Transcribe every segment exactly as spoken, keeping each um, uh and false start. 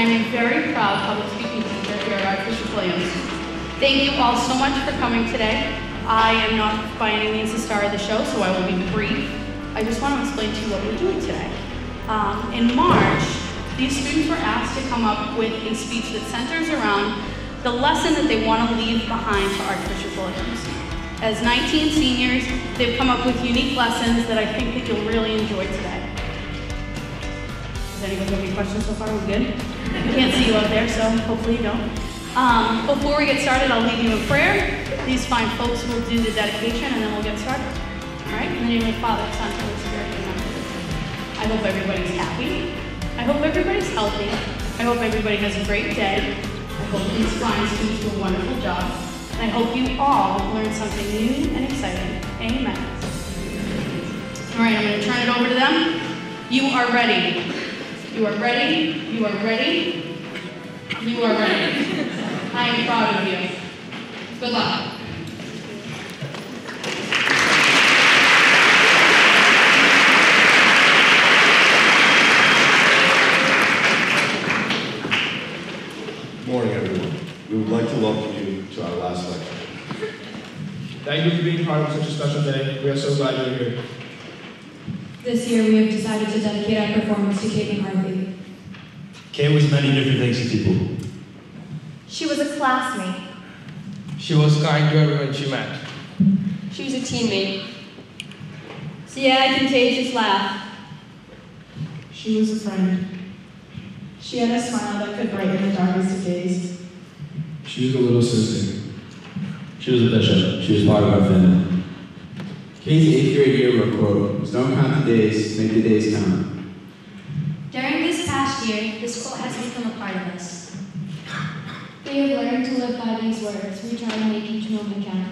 am a very proud public speaking teacher here at Archbishop Williams. Thank you all so much for coming today. I am not by any means the star of the show, so I will be brief. I just want to explain to you what we're doing today. Um, in March, these students were asked to come up with a speech that centers around the lesson that they want to leave behind for Archbishop Williams. As nineteen seniors, they've come up with unique lessons that I think that you'll really enjoy today. Does anybody have any questions so far? We're good? I can't see you out there, so hopefully you don't. Um, before we get started, I'll lead you in prayer. These fine folks will do the dedication, and then we'll get started. All right? In the name of the Father, Son, and Holy Spirit, amen. I hope everybody's happy. I hope everybody's healthy. I hope everybody has a great day. I hope these fine students do a wonderful job. And I hope you all learn something new and exciting. Amen. All right, I'm going to turn it over to them. You are ready. You are ready. You are ready. You are ready. I am proud of you. Good luck. Morning, everyone. We would like to welcome you to our last lecture. Thank you for being part of such a special day. We are so glad you're here. This year, we have decided to dedicate our performance to Kate McCarthy. Kate was many different things to people. She was a classmate. She was kind to everyone she met. She was a teammate. She had a contagious laugh. She was a friend. She had a smile that could brighten the darkest of days. She was a little sister. She was a bishop. She was part of our family. Kate's eighth grade yearbook quote was, "Don't count the days, make the days count." During this past year, this quote has become a part of us. We have learned to live by these words. We try to make each moment count.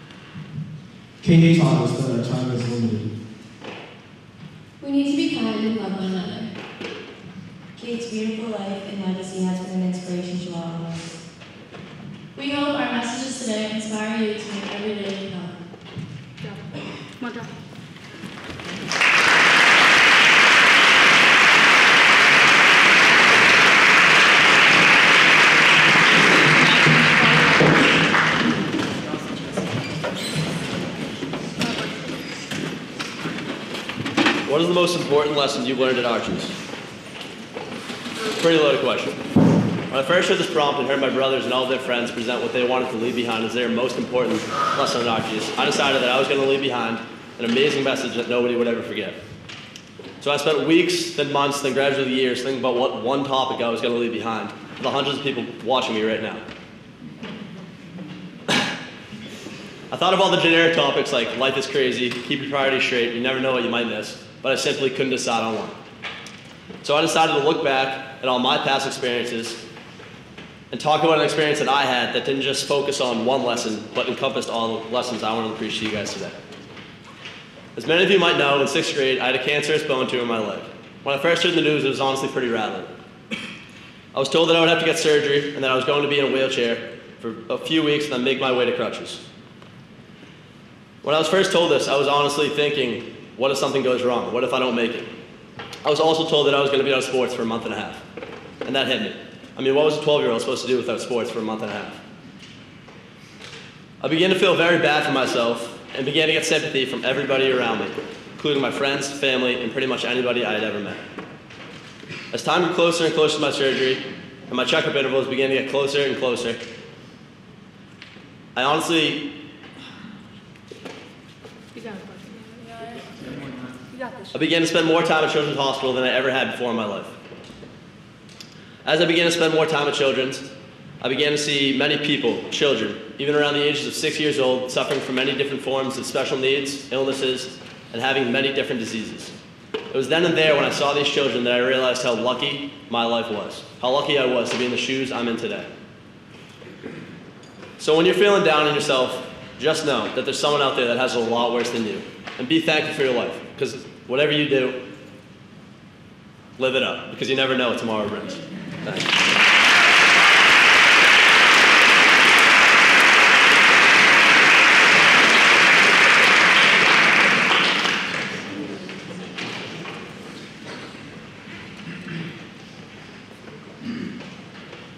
Kate taught us that our time is limited. We need to be kind and love one another. Kate's beautiful life and legacy has been an inspiration to all of us. We hope our messages today inspire you to make every day count. Come on, John. What is the most important lesson you've learned at Arches? Pretty loaded question. When I first heard this prompt and heard my brothers and all their friends present what they wanted to leave behind as their most important lesson at Arches, I decided that I was going to leave behind an amazing message that nobody would ever forget. So I spent weeks, then months, then gradually years thinking about what one topic I was going to leave behind for the hundreds of people watching me right now. I thought of all the generic topics like life is crazy, keep your priorities straight, you never know what you might miss, but I simply couldn't decide on one. So I decided to look back at all my past experiences and talk about an experience that I had that didn't just focus on one lesson, but encompassed all the lessons I wanted to preach to you guys today. As many of you might know, in sixth grade, I had a cancerous bone tumor in my leg. When I first heard the news, it was honestly pretty rattling. I was told that I would have to get surgery and that I was going to be in a wheelchair for a few weeks and then make my way to crutches. When I was first told this, I was honestly thinking, what if something goes wrong? What if I don't make it? I was also told that I was going to be out of sports for a month and a half. And that hit me. I mean, what was a twelve-year-old supposed to do without sports for a month and a half? I began to feel very bad for myself and began to get sympathy from everybody around me, including my friends, family, and pretty much anybody I had ever met. As time grew closer and closer to my surgery, and my checkup intervals began to get closer and closer, I honestly I began to spend more time at Children's Hospital than I ever had before in my life. As I began to spend more time at Children's, I began to see many people, children, even around the ages of six years old, suffering from many different forms of special needs, illnesses, and having many different diseases. It was then and there when I saw these children that I realized how lucky my life was, how lucky I was to be in the shoes I'm in today. So when you're feeling down on yourself, just know that there's someone out there that has it a lot worse than you. And be thankful for your life, because whatever you do, live it up, because you never know what tomorrow brings. Thanks.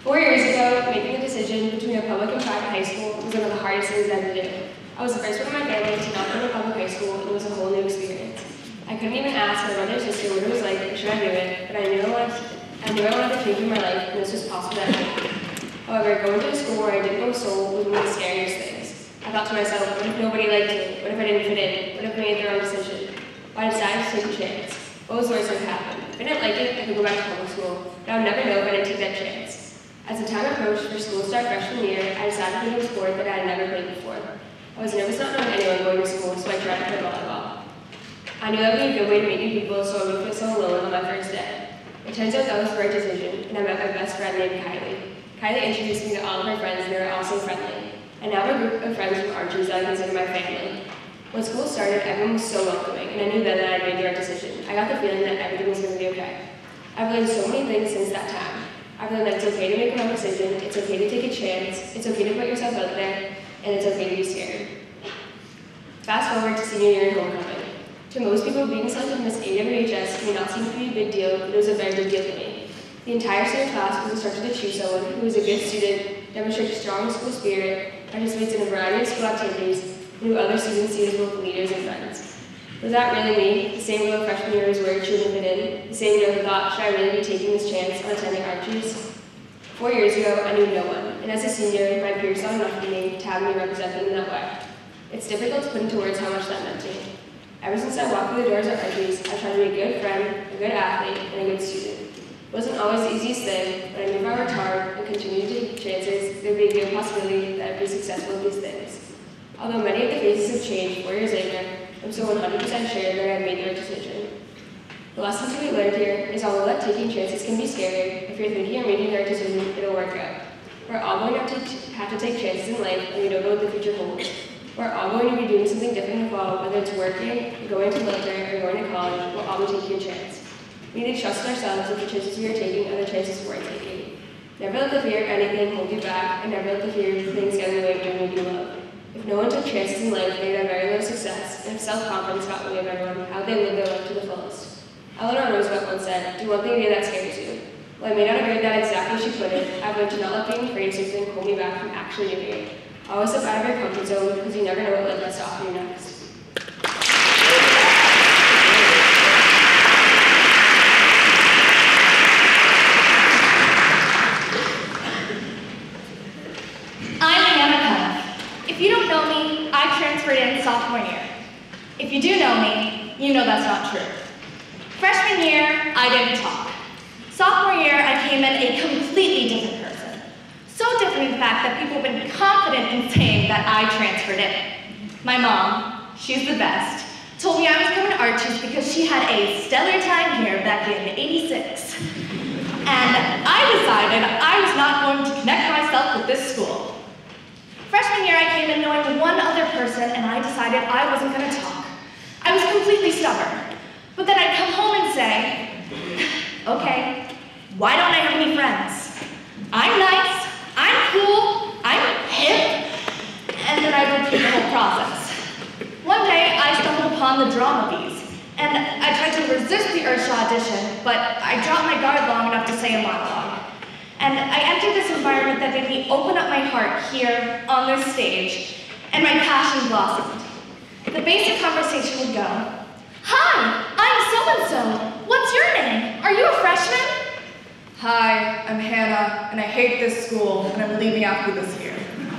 Four years ago, making the decision between a public and private high school was one of the hardest things I had to do. I was the first one in my family to not go to public high school, and it was a whole new experience. I couldn't even ask my brother or sister what it was like or should I do it, but I knew I wanted, I knew I wanted to change in my life, and this was possible that night. However, going to a school where I didn't know a soul was one of the scariest things. I thought to myself, what if nobody liked me? What if I didn't fit in? What if I made the wrong decision? But I decided to take a chance. What was the worst that could happen? If I didn't like it, I could go back to public school, but I would never know if I didn't take that chance. As the time approached for school to start freshman year, I decided to play a sport that I had never played before. I was nervous not knowing anyone going to school, so I tried to play volleyball. I knew that would be a good way to meet new people, so I wouldn't feel so alone on my first day. It turns out that was the right decision, and I met my best friend named Kylie. Kylie introduced me to all of my friends, and they were all so friendly. I now have a group of friends from Arches that I consider my family. When school started, everyone was so welcoming, and I knew then that I had made the right decision. I got the feeling that everything was going to be okay. I've learned so many things since that time. I've learned that it's okay to make a wrong decision, it's okay to take a chance, it's okay to put yourself out there, and it's okay to be scared. Fast forward to senior year and homecoming. To most people, being selected in Miss A W H S may not seem to be a big deal, but it was a very big deal to me. The entire senior class was instructed to choose someone who was a good student, demonstrates strong school spirit, participates in a variety of school activities, and who other students see as both leaders and friends. Was that really me? The same girl freshman year was worried she wouldn't fit in? The same girl who thought, should I really be taking this chance on attending Arches? Four years ago, I knew no one, and as a senior, my peers saw enough of me to have me represent them in that way. It's difficult to put into words how much that meant to me. Ever since I walked through the doors at Arches, I tried to be a good friend, a good athlete, and a good student. It wasn't always the easiest thing, but I knew if I worked hard and continued to take chances, there would be a good possibility that I'd be successful at these things. Although many of the phases have changed four years later, I'm still one hundred percent sure that I made the right decision. The lessons we learned here is although that taking chances can be scary, if you're thinking you're making the right decision, it'll work out. We're all going to have to, have to take chances in life, and we don't know what the future holds. We're all going to be doing something different in the fall, whether it's working, going to military, or going to college, we'll all be taking a chance. We need to trust ourselves that the chances we are taking are the chances we're taking. Never let the fear of anything hold you back, and never let the fear of things get in the way of doing what you love. If no one took chances in life, they'd have very little success, and if self-confidence got in the way of everyone, how would they live their life to the fullest? Eleanor Roosevelt once said, do one thing a day that scares you. While I may not agree with that exactly as she put it, I've learned to not let being afraid of something hold me back from actually doing it. Always step out of your comfort zone because you never know what life has to offer you next. I'm Hannah Cuff. If you don't know me, I transferred in sophomore year. If you do know me, you know that's not true. Freshman year, I didn't talk. Sophomore year, I came in a completely different person. So different in fact that people have been confident in saying that I transferred in. My mom, she's the best, told me I was coming to Arches because she had a stellar time here back in eighty-six. And I decided I was not going to connect myself with this school. Freshman year, I came in knowing one other person, and I decided I wasn't going to talk. I was completely stubborn. But then I'd come home and say, okay, why don't I have any friends? I'm nice, I'm cool, I'm hip, and then I'd repeat the whole process. One day, I stumbled upon the drama bees, and I tried to resist the Earthshaw audition, but I dropped my guard long enough to say a monologue. And I entered this environment that made me open up my heart here, on this stage, and my passion blossomed. The basic conversation would go, hi, I'm so-and-so. What's your name? Are you a freshman? Hi, I'm Hannah, and I hate this school, and I'm leaving after this year.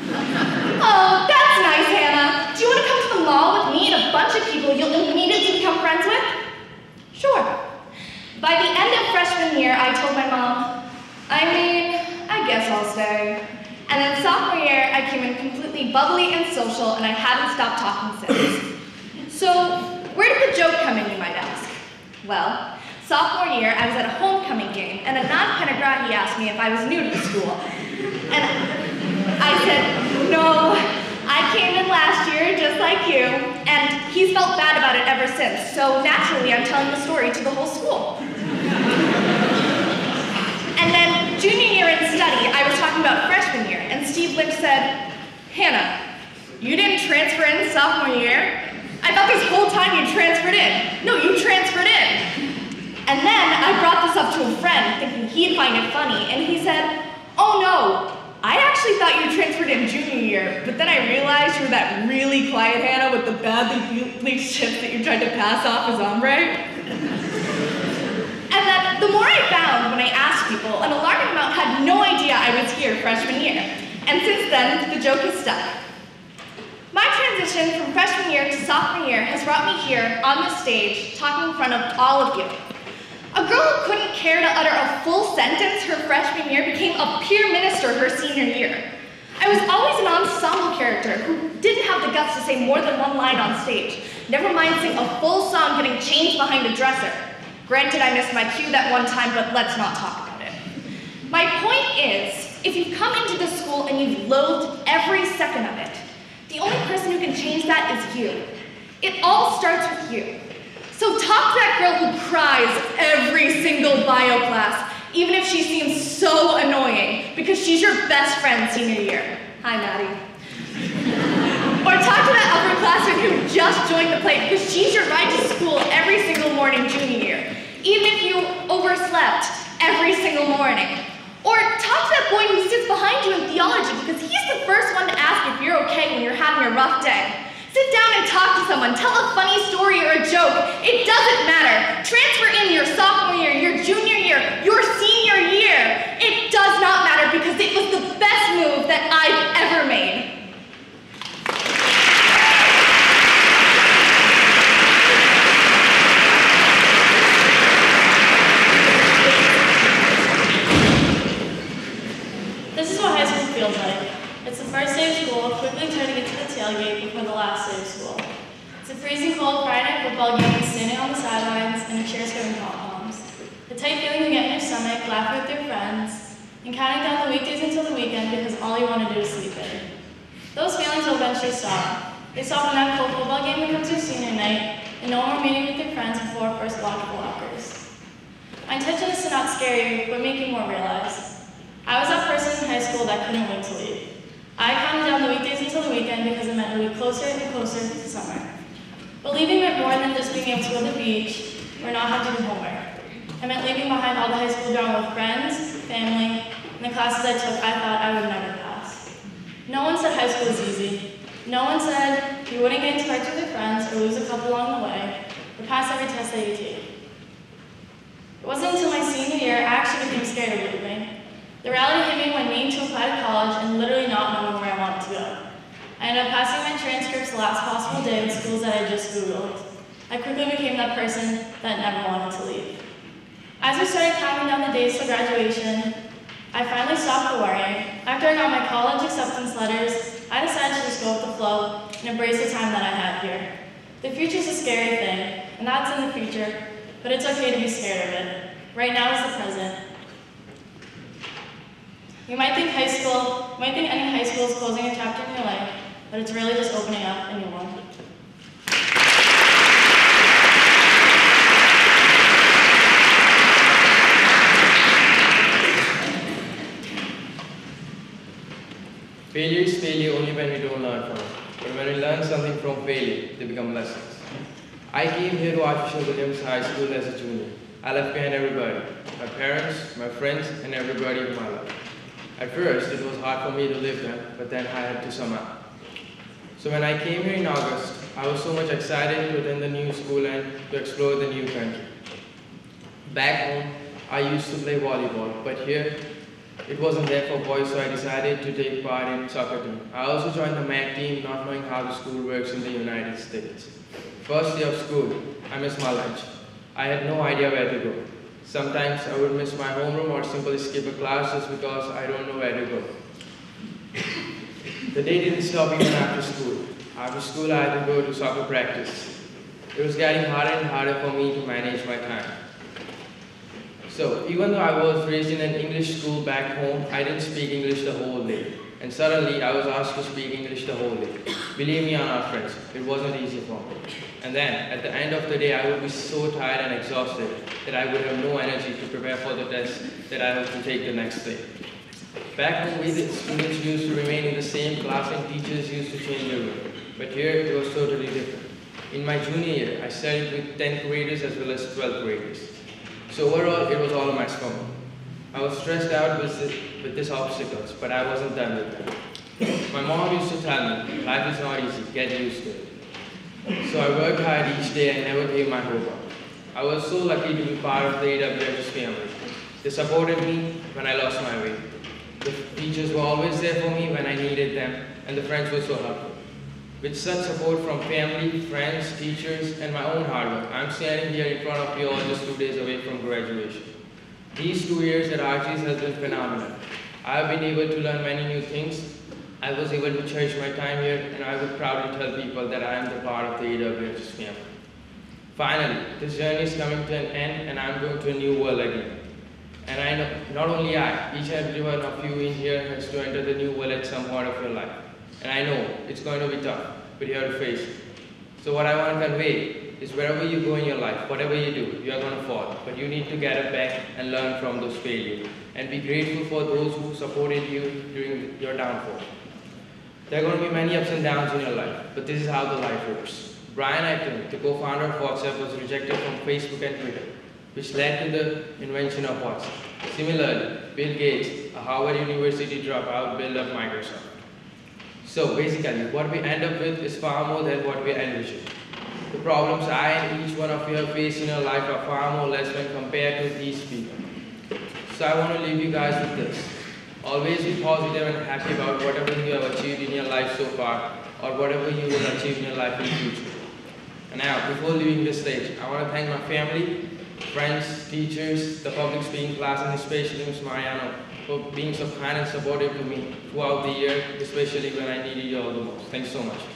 Oh, that's nice, Hannah. Do you want to come to the mall with me and a bunch of people you'll immediately become friends with? Sure. By the end of freshman year, I told my mom, I mean, I guess I'll stay. And then sophomore year, I came in completely bubbly and social, and I haven't stopped talking since. So, where did the joke come in, you might ask? Well, sophomore year, I was at a homecoming game, and Anand Panagrahi asked me if I was new to the school. And I said, no, I came in last year just like you, and he's felt bad about it ever since, so naturally I'm telling the story to the whole school. And then junior year in study, I was talking about freshman year, and Steve Lynch said, Hannah, you didn't transfer in sophomore year? I thought this whole time you transferred in. No, you transferred in. And then I brought this up to a friend, thinking he'd find it funny, and he said, oh thought you transferred in junior year, but then I realized you were that really quiet Hannah with the badly bleached tips that you tried to pass off as ombre. And then the more I found when I asked people, an alarming amount had no idea I was here freshman year. And since then, the joke is stuck. My transition from freshman year to sophomore year has brought me here on the stage, talking in front of all of you. A girl who couldn't care to utter a full sentence her freshman year became a peer minister her senior year. I was always an ensemble character who didn't have the guts to say more than one line on stage, never mind sing a full song getting changed behind a dresser. Granted, I missed my cue that one time, but let's not talk about it. My point is, if you've come into this school and you've loathed every second of it, the only person who can change that is you. It all starts with you. So talk to that girl who cries every single bio class, even if she seems so annoying, because she's your best friend senior year. Hi, Maddie. Or talk to that upperclassman who just joined the play, because she's your ride to school every single morning junior year, even if you overslept every single morning. Or talk to that boy who sits behind you in theology, because he's the first one to ask if you're okay when you're having a rough day. Sit down and talk to someone, tell a funny story or a joke. It doesn't matter. Transfer in your sophomore year, your junior year, your senior year. It does not matter because it was the best move that I've ever made. This is what high school feels like. It's the first day of school, quickly trying to get to the tailgate before the last day of school. It's a freezing cold Friday night football game, standing on the sidelines, and a cheer screaming pom-poms. The tight feeling you get in your stomach, laughing with your friends, and counting down the weekdays until the weekend because all you want to do is sleep in. Those feelings will eventually stop. They stop when that cold football game becomes your senior night, and no more meeting with your friends before first block of lockers. My intention is to not scare you, but make you more realize. I was that person in high school that couldn't wait to leave. I counted down the weekdays until the weekend because it meant a week closer and closer to summer. But leaving meant more than just being able to go to the beach or not have to do homework. It meant leaving behind all the high school drama with friends, family, and the classes I took I thought I would never pass. No one said high school was easy. No one said you wouldn't get into fights with your friends or lose a couple along the way or pass every test that you take. It wasn't until my senior year I actually became scared of leaving. The reality hit me when needing to apply to college and literally not knowing where I wanted to go. I ended up passing my transcripts the last possible day with schools that I just Googled. I quickly became that person that never wanted to leave. As we started counting down the days to graduation, I finally stopped worrying. After I got my college acceptance letters, I decided to just go with the flow and embrace the time that I had here. The future's a scary thing, and that's in the future, but it's okay to be scared of it. Right now is the present. You might think high school, you might think any high school is closing a chapter in your life, but it's really just opening up a new one. Failure is failure only when we don't learn from it. But when we learn something from failure, they become lessons. I came here to Archbishop Williams High School as a junior. I left behind everybody, my parents, my friends, and everybody in my life. At first, it was hard for me to live there, but then I had to somehow. So when I came here in August, I was so much excited to attend the new school and to explore the new country. Back home, I used to play volleyball, but here, it wasn't there for boys, so I decided to take part in soccer team. I also joined the M A C team, not knowing how the school works in the United States. First day of school, I missed my lunch. I had no idea where to go. Sometimes I would miss my homeroom or simply skip a class just because I don't know where to go. The day didn't stop even after school. After school, I had to go to soccer practice. It was getting harder and harder for me to manage my time. So even though I was raised in an English school back home, I didn't speak English the whole day. And suddenly, I was asked to speak English the whole day. Believe me on our friends, it wasn't easy for me. And then, at the end of the day, I would be so tired and exhausted that I would have no energy to prepare for the test that I have to take the next day. Back home, we the students used to remain in the same class and teachers used to change the room. But here, it was totally different. In my junior year, I studied with tenth graders as well as twelfth graders. So overall, it was all a mess for me. I was stressed out with this, with these obstacles, but I wasn't done with them. My mom used to tell me, life is not easy, get used to it. So I worked hard each day and never gave my hope up. I was so lucky to be part of the A W H S family. They supported me when I lost my way. The teachers were always there for me when I needed them, and the friends were so helpful. With such support from family, friends, teachers, and my own hard work, I'm standing here in front of you all just two days away from graduation. These two years at Archie's has been phenomenal. I've been able to learn many new things. I was able to cherish my time here, and I would proudly tell people that I am the part of the A W H S family. Finally, this journey is coming to an end, and I'm going to a new world again. And I know, not only I, each and every one of you in here has to enter the new world at some point of your life. And I know it's going to be tough, but you have to face it. So what I want to convey is wherever you go in your life, whatever you do, you are going to fall. But you need to get it back and learn from those failures. And be grateful for those who supported you during your downfall. There are going to be many ups and downs in your life, but this is how the life works. Brian Acton, the co-founder of WhatsApp, was rejected from Facebook and Twitter, which led to the invention of WhatsApp. Similarly, Bill Gates, a Harvard University dropout, built up Microsoft. So basically, what we end up with is far more than what we envision. The problems I and each one of you have faced in your life are far more less when compared to these people. So I want to leave you guys with this. Always be positive and happy about whatever you have achieved in your life so far, or whatever you will achieve in your life in the future. And now, before leaving this stage, I want to thank my family, friends, teachers, the public speaking class, and especially Miz Mariano for being so kind and supportive to me throughout the year, especially when I needed you all the most. Thanks so much.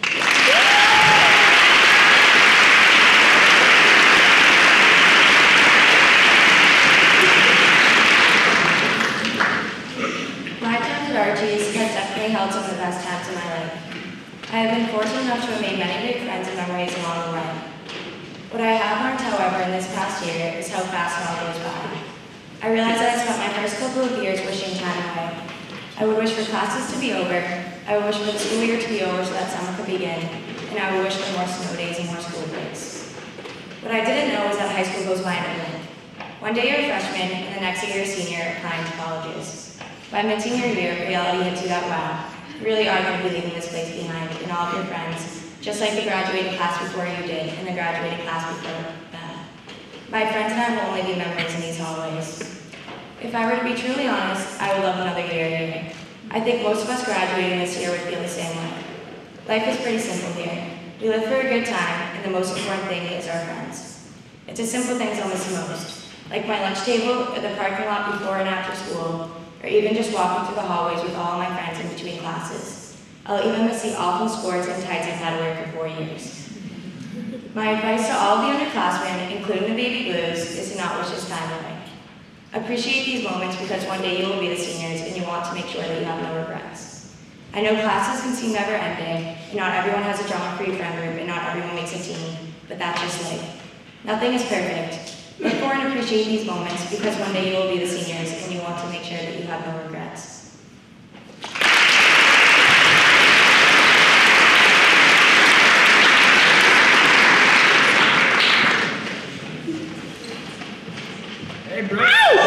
My times at Archie's has definitely held some of the best times in my life. I have been fortunate enough to have made many great friends and memories along the way. What I have learned, however, in this past year is how fast it all goes by. I realized that I spent my first couple of years wishing time away. I would wish for classes to be over, I would wish for the school year to be over so that summer could begin, and I would wish for more snow days and more school breaks. What I didn't know was that high school goes by in a blink. One day you're a freshman, and the next year you're a senior applying to colleges. By mid-senior year, reality hits you that wow, you really are going to be leaving this place behind and all of your friends, just like the graduating class before you did and the graduating class before that. My friends and I will only be memories in these hallways. If I were to be truly honest, I would love another year here. I think most of us graduating this year would feel the same way. Life is pretty simple here. We live for a good time, and the most important thing is our friends. It's the simple things I'll miss the most, like my lunch table or the parking lot before and after school, or even just walking through the hallways with all my friends in between classes. I'll even miss the awful sports and tights I've had to wear for four years. My advice to all of the underclassmen, including the baby blues, is to not wish this time away. Appreciate these moments because one day you will be the seniors and you want to make sure that you have no regrets. I know classes can seem never ending, and not everyone has a drama-free friend group, and not everyone makes a team, but that's just life. Nothing is perfect. Look for and appreciate these moments because one day you will be the seniors and you want to make sure that you have no regrets. Hey, bro.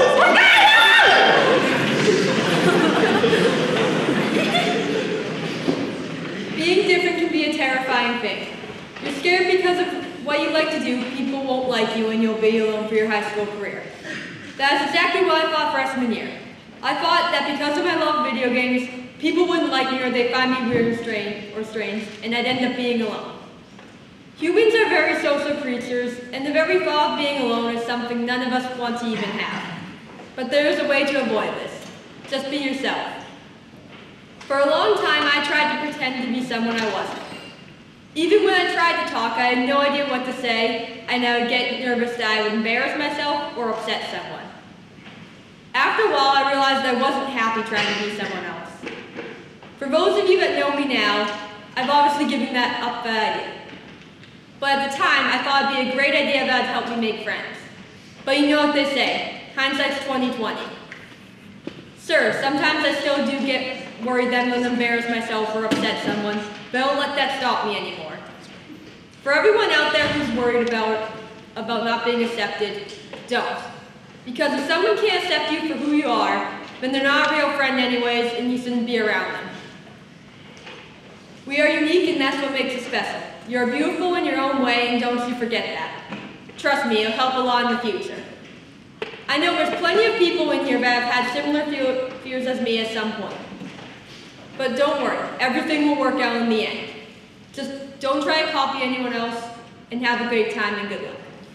Being different can be a terrifying thing. You're scared because of what you like to do, people won't like you and you'll be alone for your high school career. That is exactly what I thought freshman year. I thought that because of my love of video games, people wouldn't like me or they'd find me weird or strange, or strange, and I'd end up being alone. Humans are very social creatures, and the very thought of being alone is something none of us want to even have. But there is a way to avoid this. Just be yourself. For a long time, I tried to pretend to be someone I wasn't. Even when I tried to talk, I had no idea what to say, and I would get nervous that I would embarrass myself or upset someone. After a while, I realized I wasn't happy trying to be someone else. For those of you that know me now, I've obviously given that up that idea. But at the time, I thought it'd be a great idea that would help me make friends. But you know what they say, hindsight's twenty twenty. Sure, sometimes I still do get worried that I'm going to embarrass myself or upset someone, but I don't let that stop me anymore. For everyone out there who's worried about, about not being accepted, don't. Because if someone can't accept you for who you are, then they're not a real friend anyways, and you shouldn't be around them. We are unique, and that's what makes us special. You're beautiful in your own way, and don't you forget that. Trust me, it'll help a lot in the future. I know there's plenty of people in here that have had similar fe- fears as me at some point. But don't worry, everything will work out in the end. Just don't try to copy anyone else, and have a great time and good luck.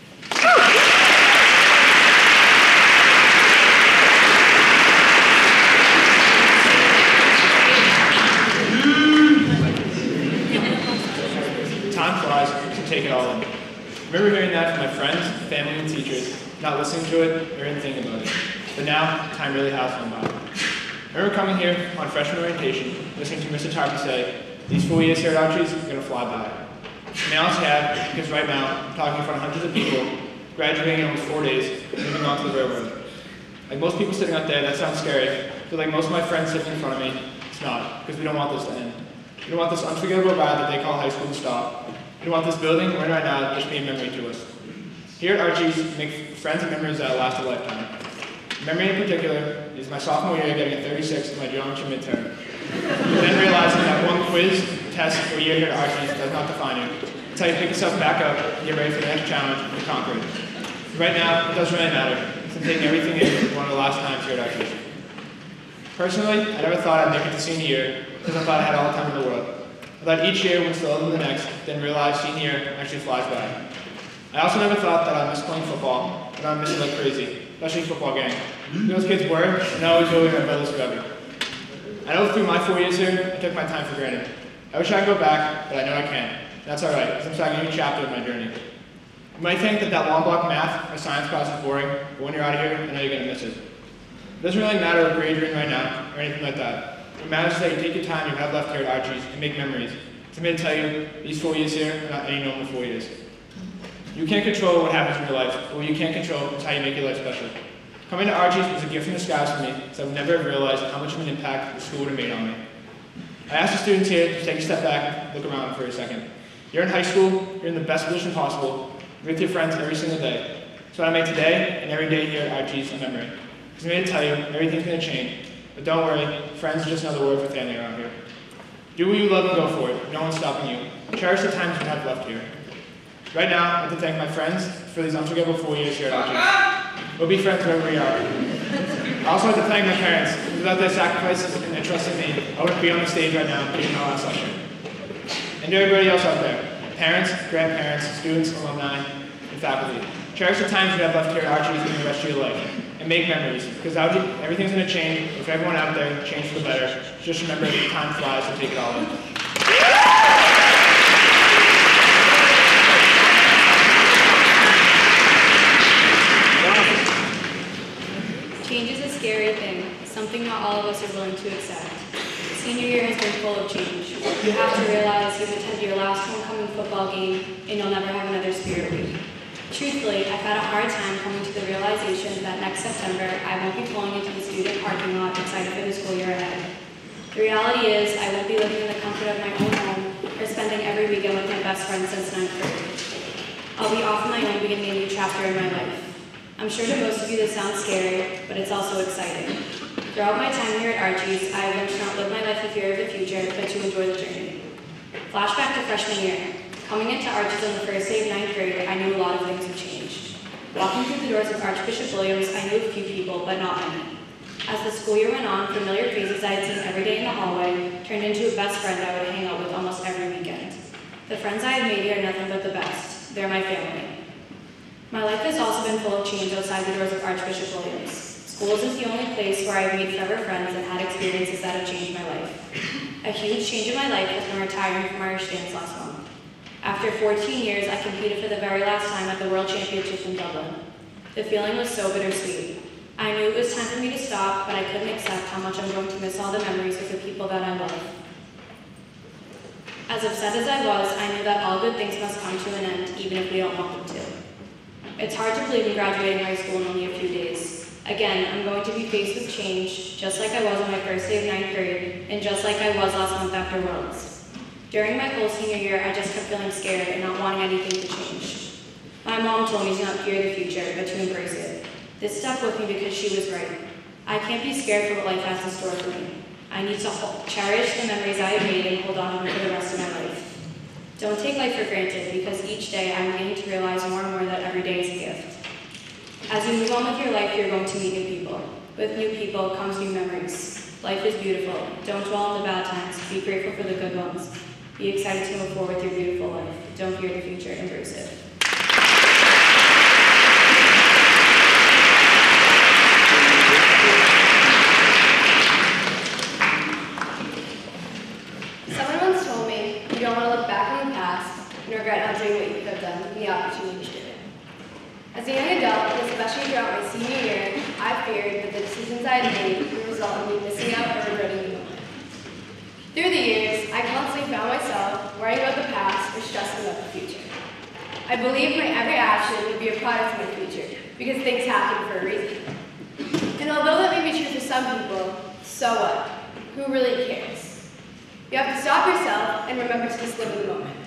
Time flies, so take it all in. I remember hearing that from my friends, family, and teachers, not listening to it or even thinking about it. But now, time really has gone by. I remember coming here on freshman orientation, listening to Mister Tarpey say, these four years here at Archie's are going to fly by. And they honestly have, because right now, I'm talking in front of hundreds of people, graduating in almost four days, moving on to the railroad. Like most people sitting out there, that sounds scary, but like most of my friends sitting in front of me, it's not, because we don't want this to end. We don't want this unforgettable ride that they call high school to stop. We don't want this building we're in right now just being a memory to us. Here at Archie's, we make friends and memories that last a lifetime. Memory in particular is my sophomore year getting a thirty-six in my geometry midterm. And then realizing that one quiz, test, or year here at Archie's does not define you. It's how you pick yourself back up and get ready for the next challenge and conquer it. Right now, it doesn't really matter. It's taking everything in one of the last times here at Archie's. Personally, I never thought I'd make it to senior year because I thought I had all the time in the world. I thought each year would slow than the next, then realized senior year actually flies by. I also never thought that I'd miss playing football, but I'd miss it like crazy, especially football gang. Those kids were, and I always will be my brothers forever. I know through my four years here, I took my time for granted. I wish I could go back, but I know I can't. That's alright, because I'm starting a new chapter of my journey. You might think that that long block math or science class is boring, but when you're out of here, I know you're going to miss it. It doesn't really matter what grade you're in right now, or anything like that. What matters is that you take your time you have left here at Archie's and make memories. So I'm here to tell you, these four years here are not any normal four years. You can't control what happens in your life, but what you can control is how you make your life special. Coming to Archie's was a gift from the skies for me, so I would never have realized how much of an impact the school would have made on me. I asked the students here to take a step back and look around for a second. You're in high school, you're in the best position possible, you're with your friends every single day. So I make today and every day here at Archie's a memory. Because I'm here to tell you, everything's going to change. But don't worry, friends are just another word for family around here. Do what you love and go for it. No one's stopping you. Cherish the times you have left here. Right now, I'd like to thank my friends for these unforgettable four years here at Archie's. We'll be friends wherever we are. I also like to thank my parents. Without their sacrifices and their trust in me, I wouldn't be on the stage right now giving my last lecture. And to everybody else out there, parents, grandparents, students, alumni, and faculty, cherish the times you have left here at Archie's and the rest of your life. And make memories, because everything's going to change. If everyone out there change for the better, just remember that time flies and take it all in. Change is a scary thing, something not all of us are willing to accept. Senior year has been full of change. You have to realize you've attended your last homecoming football game and you'll never have another spirit week. Truthfully, I've had a hard time coming to the realization that next September I won't be pulling into the student parking lot excited for the school year ahead. The reality is I won't be living in the comfort of my own home or spending every weekend with my best friend since ninth grade. I'll be off on my own beginning a new chapter in my life. I'm sure to most of you this sounds scary, but it's also exciting. Throughout my time here at Archie's, I have learned to not live my life in fear of the future, but to enjoy the journey. Flashback to freshman year. Coming into Archie's on the first day of ninth grade, I knew a lot of things had changed. Walking through the doors of Archbishop Williams, I knew a few people, but not many. As the school year went on, familiar faces I had seen every day in the hallway turned into a best friend I would hang out with almost every weekend. The friends I have made here are nothing but the best. They're my family. My life has also been full of change outside the doors of Archbishop Williams. Schools is the only place where I've made forever friends and had experiences that have changed my life. A huge change in my life has been retiring from Irish dance last month. After fourteen years, I competed for the very last time at the World Championships in Dublin. The feeling was so bittersweet. I knew it was time for me to stop, but I couldn't accept how much I'm going to miss all the memories with the people that I love. As upset as I was, I knew that all good things must come to an end, even if we don't want them to. It's hard to believe in graduating high school in only a few days. Again, I'm going to be faced with change, just like I was on my first day of ninth grade, and just like I was last month after Worlds. During my whole senior year, I just kept feeling scared and not wanting anything to change. My mom told me to not fear the future, but to embrace it. This stuck with me because she was right. I can't be scared for what life has in store for me. I need to hold, cherish the memories I have made and hold on to them for the rest of my life. Don't take life for granted, because each day I'm beginning to realize more and more that every day is a gift. As you move on with your life, you're going to meet new people. With new people comes new memories. Life is beautiful. Don't dwell on the bad times. Be grateful for the good ones. Be excited to move forward with your beautiful life. Don't fear the future. Embrace it. Someone once told me, you don't want to look back on the past and regret not doing what you could have done when the opportunity was given. As a young adult, and especially throughout my senior year, I feared that the decisions I had made would result in me missing out or regretting the moment. Through the years, I constantly found myself worrying about the past or stressing about the future. I believed my every action would be a product of my future, because things happen for a reason. And although that may be true for some people, so what? Who really cares? You have to stop yourself and remember to just live in the moment.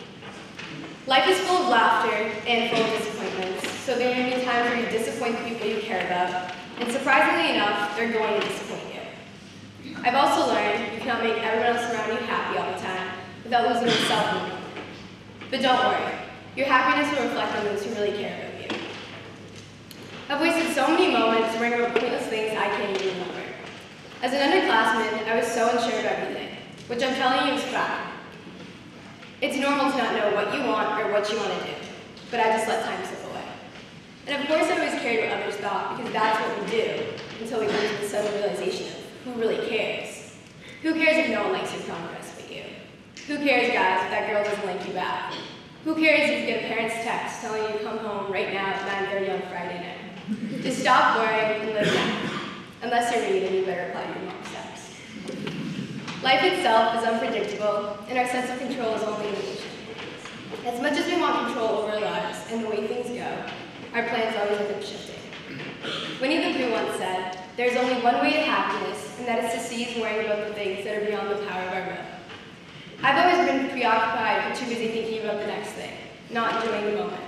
Life is full of laughter and full of disappointments, so there may be times where you disappoint the people you care about, and surprisingly enough, they're going to disappoint you. I've also learned you cannot make everyone else around you happy all the time without losing yourself in the moment. But don't worry, your happiness will reflect on those who really care about you. I've wasted so many moments worrying about pointless things I can't even remember. As an underclassman, I was so unsure of everything, which I'm telling you is fine. It's normal to not know what you want or what you want to do, but I just let time slip away. And of course I always cared what others thought, because that's what we do, until we come to the sudden realization of who really cares. Who cares if no one likes your progress but you? Who cares, guys, if that girl doesn't like you back? Who cares if you get a parent's text telling you to come home right now at nine thirty on Friday night? Just stop worrying and live now. Unless you're me, then you better reply to your mom's text. Life itself is unpredictable, and our sense of control is only an illusion. As much as we want control over our lives and the way things go, our plans always end up shifting. Winnie the Pooh once said, "There's only one way to happiness, and that is to cease worrying about the things that are beyond the power of our will." I've always been preoccupied and too busy thinking about the next thing, not enjoying the moment.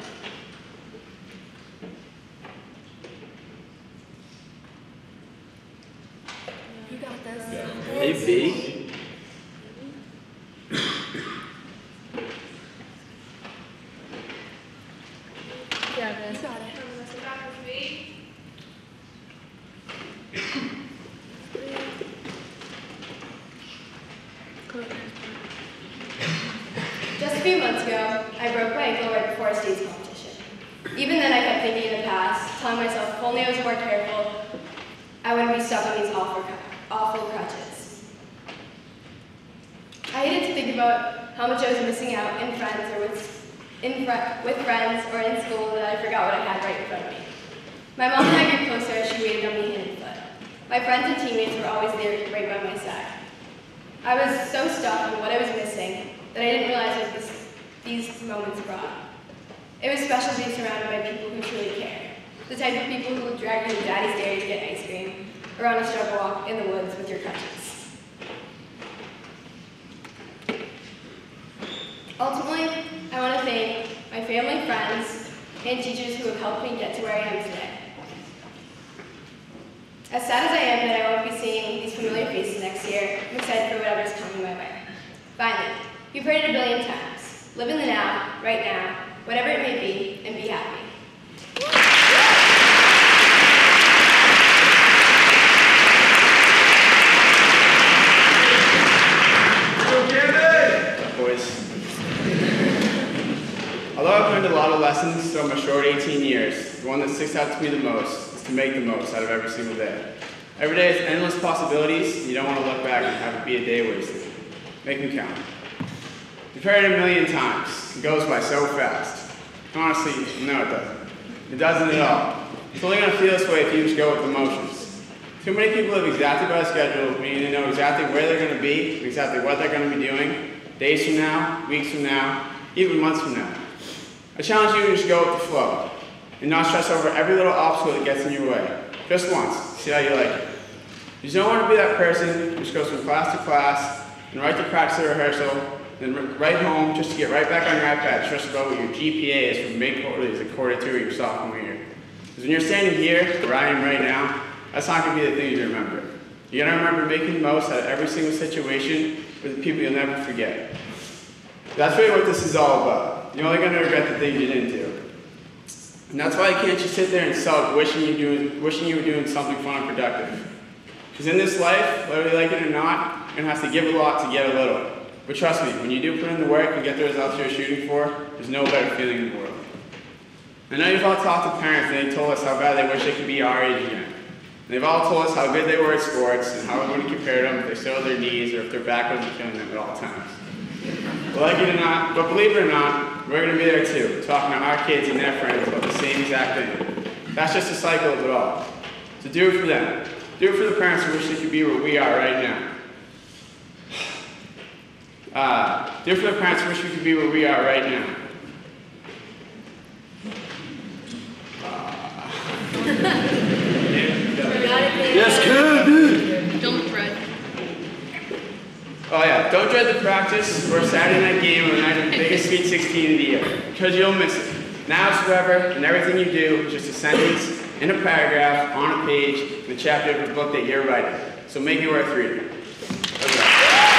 You got this. Hey, B. Yeah, it is. Got it. Just a few months ago, I broke my ankle right before a state's competition. Even then, I kept thinking in the past, telling myself if only I was more careful, I wouldn't be stuck on these awful, awful crutches. I hated to think about how much I was missing out in friends or with, in fr with friends or in school that I forgot what I had right in front of me. My mom and I grew closer as she waited on me hand and foot. My friends and teammates were always there right by my side. I was so stuck on what I was missing that I didn't realize what this, these moments brought. It was special being surrounded by people who truly care. The type of people who will drag you to Daddy's Dairy to get ice cream, or on a struggle walk in the woods with your crutches. Ultimately, I want to thank my family, friends, and teachers who have helped me get to where I am today. As sad as I am that I won't be seeing these familiar faces next year, I'm excited for whatever's coming my way. Finally, you've heard it a billion times. Live in the now, right now, whatever it may be, and be happy. Boys. Although I've learned a lot of lessons throughout my short eighteen years, the one that sticks out to me the most is to make the most out of every single day. Every day has endless possibilities, and you don't want to look back and have it be a day wasted. Make them count. You've heard it a million times. It goes by so fast. Honestly, no it doesn't. It doesn't at all. It's only going to feel this way if you just go with the motions. Too many people live exactly by a schedule, meaning they know exactly where they're going to be, and exactly what they're going to be doing, days from now, weeks from now, even months from now. I challenge you to just go with the flow, and not stress over every little obstacle that gets in your way. Just once, see how you like it. You just don't want to be that person who just goes from class to class, and right to practice or rehearsal, then right home just to get right back on your iPad, stressed about what your G P A is for mid-quarterlies at quarter two of your sophomore year. Because when you're standing here, where I am right now, that's not going to be the thing you remember. You're going to remember making the most out of every single situation with the people you'll never forget. That's really what this is all about. You're only going to regret the things you didn't do. And that's why you can't just sit there and sulk wishing you, do, wishing you were doing something fun and productive. Because in this life, whether you like it or not, you're going to have to give a lot to get a little. But trust me, when you do put in the work and get the results you're shooting for, there's no better feeling in the world. I know you've all talked to parents and they told us how bad they wish they could be our age again. And they've all told us how good they were at sports and how we wouldn't compare them if they still had their knees or if their back wasn't killing them at all times. But like it or not, but believe it or not, we're going to be there too, talking to our kids and their friends about the same exact thing. That's just the cycle of it all. So do it for them. Do it for the parents who wish they could be where we are right now. Uh, do it for the parents who wish we could be where we are right now. Uh, yes, good, dude. Don't dread. Oh yeah, don't dread the practice or a Saturday night game or the night of the biggest Sweet sixteen of the year, because you'll miss it. Now it's forever, and everything you do is just a sentence in a paragraph on a page in the chapter of a book that you're writing. So make it worth reading. Okay.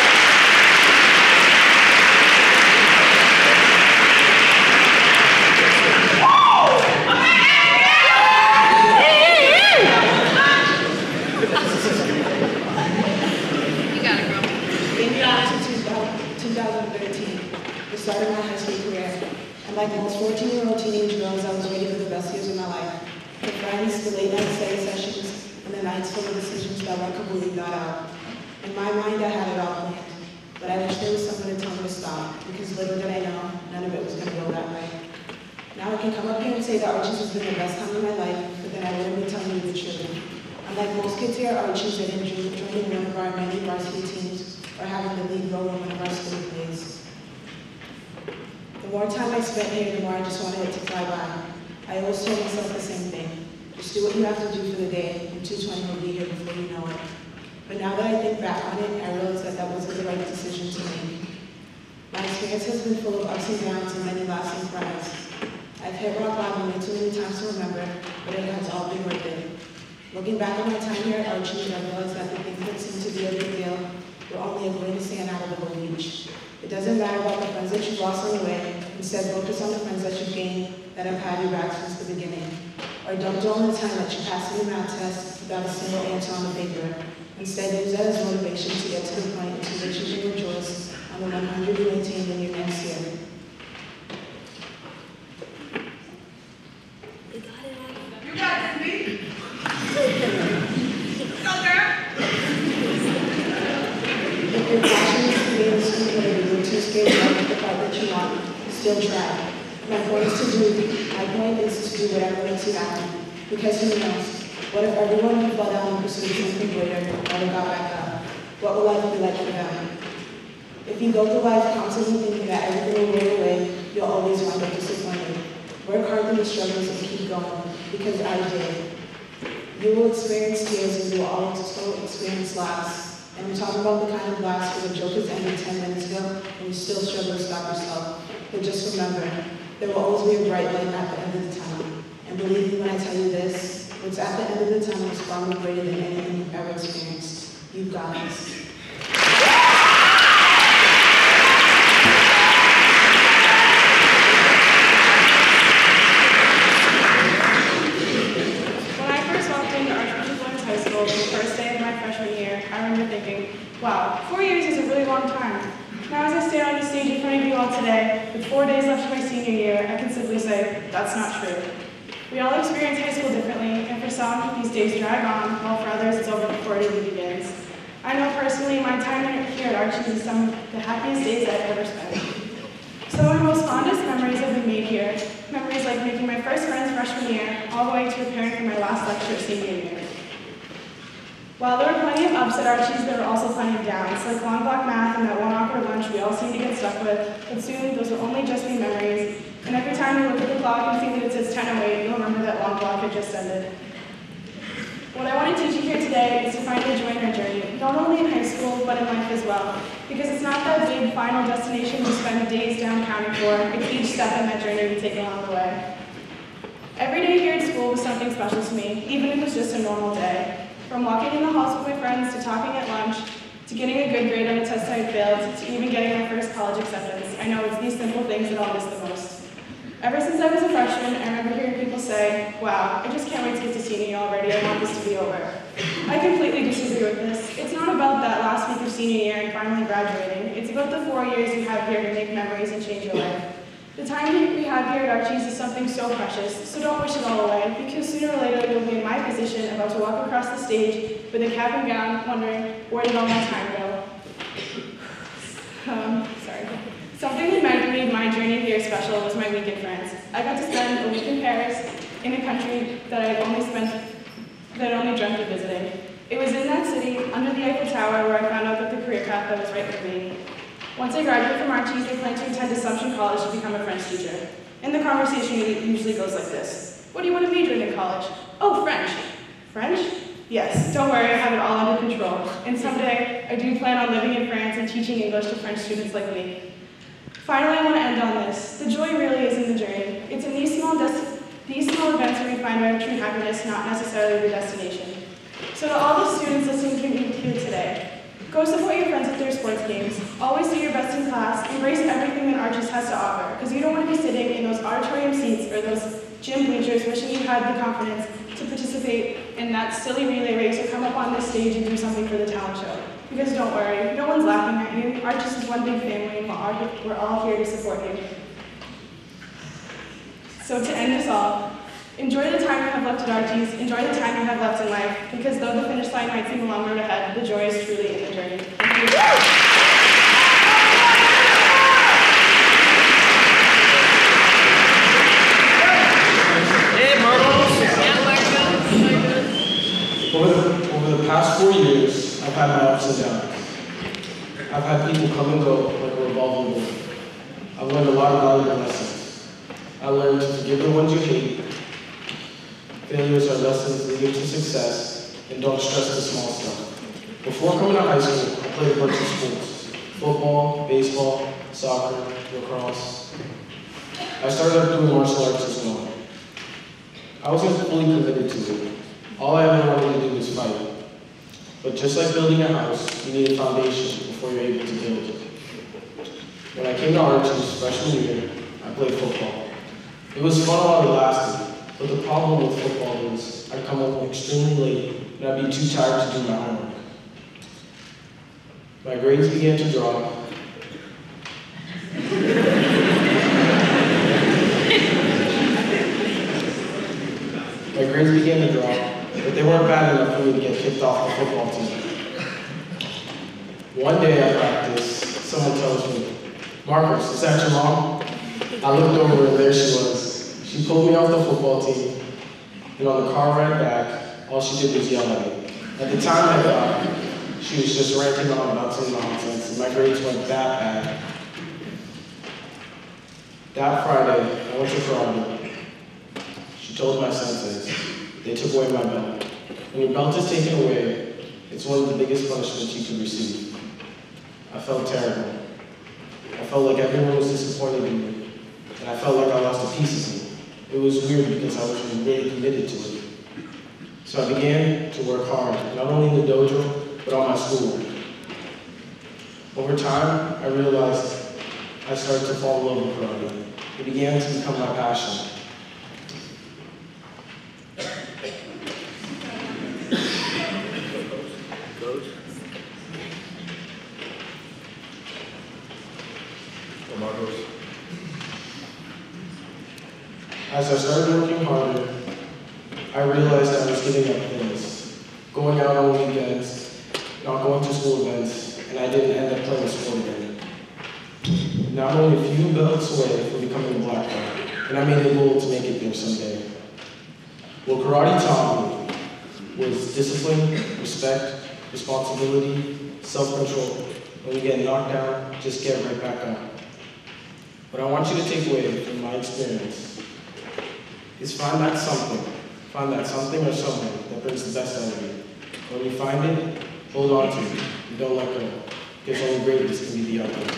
Started my high school career, and like most fourteen-year-old teenage girls, I was ready for the best years of my life. The friends, the late night study sessions, and the nights full of decisions that were completely thought out. In my mind, I had it all planned, but I wish there was someone to tell me to stop, because little did I know, none of it was going to go that way. Now I can come up here and say that Archie's has been the best time of my life, but then I wouldn't be telling you the truth. Unlike most kids here at Archie's, I didn't join one of our many varsity teams or having the lead role in one of our school plays. The more time I spent here, the more I just wanted it to fly by. I always told myself the same thing. Just do what you have to do for the day, and two twenty will be here before you know it. But now that I think back on it, I realize that that wasn't the right decision to make. My experience has been full of ups and downs and many lasting cries. I've hit rock bottom way too many times to remember, but it has all been worth it. Looking back on my time here at Archie, I realized that the things that seemed to be a big deal were only a grain of sand out of the whole beach. It doesn't matter about the friends that you've lost on the way. Instead, focus on the friends that you've gained that have had your back since the beginning. Or don't dwell on the time that you passed the math test without a single answer on the paper. Instead, use that as motivation to get to the point to which you can rejoice on the one hundred you maintained in your next year. You got it, Abby. You got it, me. Go, girl. If your passion is to be in the school community, you're too scared to make the part that you want, still try. My point is to do, my point is to do whatever makes you happy. Because who knows? What if everyone who fell down in pursuit of something greater never got back up? What will life be like for them? If you go through life constantly thinking that everything will roll away, you'll always wind up disappointed. Work hard through the struggles and keep going, because I did. You will experience tears and you will also experience laughs. And I'm talking about the kind of laughs where the joke has ended ten minutes ago and you still struggle to stop yourself. But just remember, there will always be a bright light at the end of the tunnel. And believe me when I tell you this, what's at the end of the tunnel is far more greater than anything you've ever experienced. You've got this. Wow, four years is a really long time. Now as I stand on the stage in front of you all today, with four days left of my senior year, I can simply say, that's not true. We all experience high school differently, and for some, these days drag on, while for others, it's over before it even begins. I know personally, my time here at Archie's is some of the happiest days I've ever spent. Some of my most fondest memories have been made here. Memories like making my first friends freshman year, all the way to preparing for my last lecture senior year. While there were plenty of ups at Archie's, there were also plenty of downs, like long block math and that one awkward lunch we all seem to get stuck with, but soon those will only just be memories, and every time you look at the clock and see that it says ten oh eight, you'll remember that long block had just ended. What I want to teach you here today is to find the joy in our journey, not only in high school, but in life as well, because it's not that big final destination you spend days down counting for, it's each step in that journey we take along the way. Every day here at school was something special to me, even if it was just a normal day. From walking in the halls with my friends, to talking at lunch, to getting a good grade on a test I failed, to even getting my first college acceptance, I know it's these simple things that I'll miss the most. Ever since I was a freshman, I remember hearing people say, wow, I just can't wait to get to senior year already, I want this to be over. I completely disagree with this. It's not about that last week of senior year and finally graduating. It's about the four years you have here to make memories and change your life. The time we have here at Archie's is something so precious, so don't wish it all away, because sooner or later you'll be in my position, about to walk across the stage with a cap and gown, wondering, where did all my time go? Um, sorry. Something that made my journey here special was my week in France. I got to spend a week in Paris, in a country that I had only spent, that I only dreamt of visiting. It was in that city, under the Eiffel Tower, where I found out that the career path that was right for me. Once I graduate from Archie's, I plan to attend Assumption College to become a French teacher. And the conversation usually goes like this. What do you want to major in in college? Oh, French. French? Yes, don't worry, I have it all under control. And someday, I do plan on living in France and teaching English to French students like me. Finally, I want to end on this. The joy really is in the journey. It's in these small, these small events where we find our true happiness, not necessarily the destination. So to all the students listening to me here today, go support your friends at their sports games. Always do your best in class. Embrace everything that Archie's has to offer, because you don't want to be sitting in those auditorium seats or those gym bleachers wishing you had the confidence to participate in that silly relay race or come up on this stage and do something for the talent show. Because don't worry, no one's laughing at you. Archie's is one big family, and we're all, we're all here to support you. So to end this all, enjoy the time you have left at Archie's, enjoy the time you have left in life, because though the finish line might seem a long road ahead, the joy is truly in the journey. Thank you. Hey, Marbles! Over the, over the past four years, I've had my ups and downs. I've had people come and go like a revolving door. I've learned a lot of valuable lessons. I learned to forgive the ones you hate. Failures are lessons leading to success, and don't stress the small stuff. Before coming to high school, I played a bunch of sports. Football, baseball, soccer, lacrosse. I started up doing martial arts as well. I wasn't fully committed to it. All I ever wanted to do was fight. But just like building a house, you need a foundation before you're able to build it. When I came to Archie's freshman year, I played football. It was fun while it lasted. But the problem with football is I'd come home extremely late and I'd be too tired to do my homework. My grades began to drop. My grades began to drop, but they weren't bad enough for me to get kicked off the football team. One day at practice, someone tells me, Marcos, is that your mom? I looked over and there she was. She pulled me off the football team, and on the car ride back, all she did was yell at me. At the time I thought she was just ranting on about some nonsense, and my grades went that bad. That Friday, I went to karate. She told my senseis, they took away my belt. When your belt is taken away, it's one of the biggest punishments you can receive. I felt terrible. I felt like everyone was disappointed in me, and I felt like I lost a piece of me. It was weird because I was really committed to it. So I began to work hard, not only in the dojo, but on my schoolwork. Over time, I realized I started to fall in love with karate. It began to become my passion. As I started working harder, I realized I was giving up things. Going out on weekends, not going to school events, and I didn't end up playing sport again. Now I'm only a few belts away from becoming a black belt, and I made a goal to make it there someday. What karate taught me was discipline, respect, responsibility, self-control. When you get knocked down, just get right back up. What I want you to take away from my experience is find that something, find that something or someone that brings the best out of you. When you find it, hold on to it, and don't let go, because only greatness can be the outcome.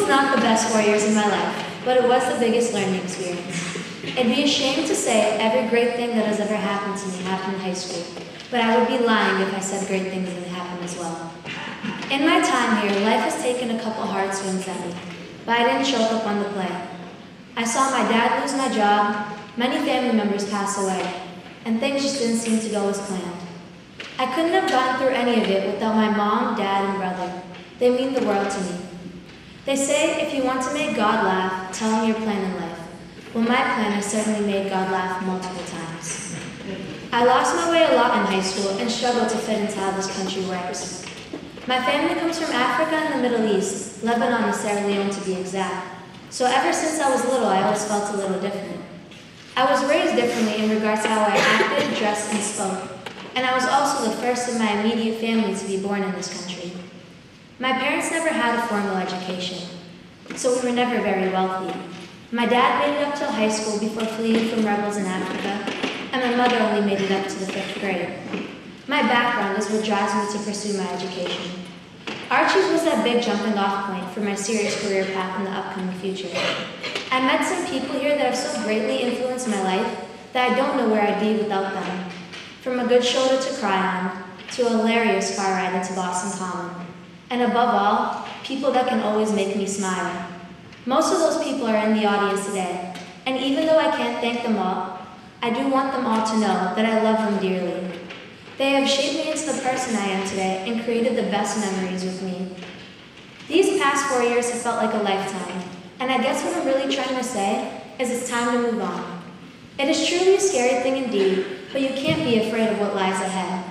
not the best four years of my life, but it was the biggest learning experience. It'd be a shame to say every great thing that has ever happened to me happened in high school, but I would be lying if I said great things didn't happen as well. In my time here, life has taken a couple hard swings at me, but I didn't show up on the play. I saw my dad lose my job, many family members pass away, and things just didn't seem to go as planned. I couldn't have gotten through any of it without my mom, dad, and brother. They mean the world to me. They say if you want to make God laugh, tell him your plan in life. Well, my plan has certainly made God laugh multiple times. I lost my way a lot in high school and struggled to fit into how this country works. My family comes from Africa and the Middle East, Lebanon and Sierra Leone to be exact. So ever since I was little, I always felt a little different. I was raised differently in regards to how I acted, dressed, and spoke. And I was also the first in my immediate family to be born in this country. My parents never had a formal education, so we were never very wealthy. My dad made it up till high school before fleeing from rebels in Africa, and my mother only made it up to the fifth grade. My background is what drives me to pursue my education. Archie's was that big jumping off point for my serious career path in the upcoming future. I met some people here that have so greatly influenced my life that I don't know where I'd be without them. From a good shoulder to cry on, to a hilarious car ride into Boston Common. And above all, people that can always make me smile. Most of those people are in the audience today, and even though I can't thank them all, I do want them all to know that I love them dearly. They have shaped me into the person I am today and created the best memories with me. These past four years have felt like a lifetime, and I guess what I'm really trying to say is it's time to move on. It is truly a scary thing indeed, but you can't be afraid of what lies ahead.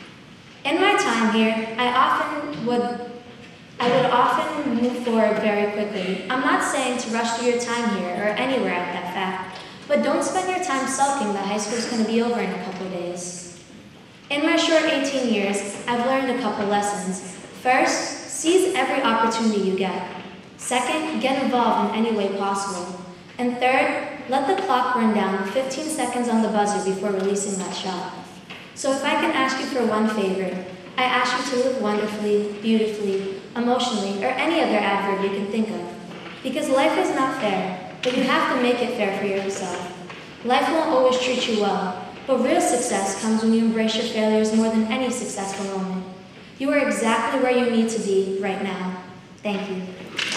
In my time here, I often would I would often move forward very quickly. I'm not saying to rush through your time here or anywhere at that fact, but don't spend your time sulking that high school's going to be over in a couple of days. In my short eighteen years, I've learned a couple lessons. First, seize every opportunity you get. Second, get involved in any way possible. And third, let the clock run down fifteen seconds on the buzzer before releasing that shot. So if I can ask you for one favor, I ask you to live wonderfully, beautifully, emotionally, or any other adverb you can think of. Because life is not fair, but you have to make it fair for yourself. Life won't always treat you well, but real success comes when you embrace your failures more than any successful moment. You are exactly where you need to be right now. Thank you.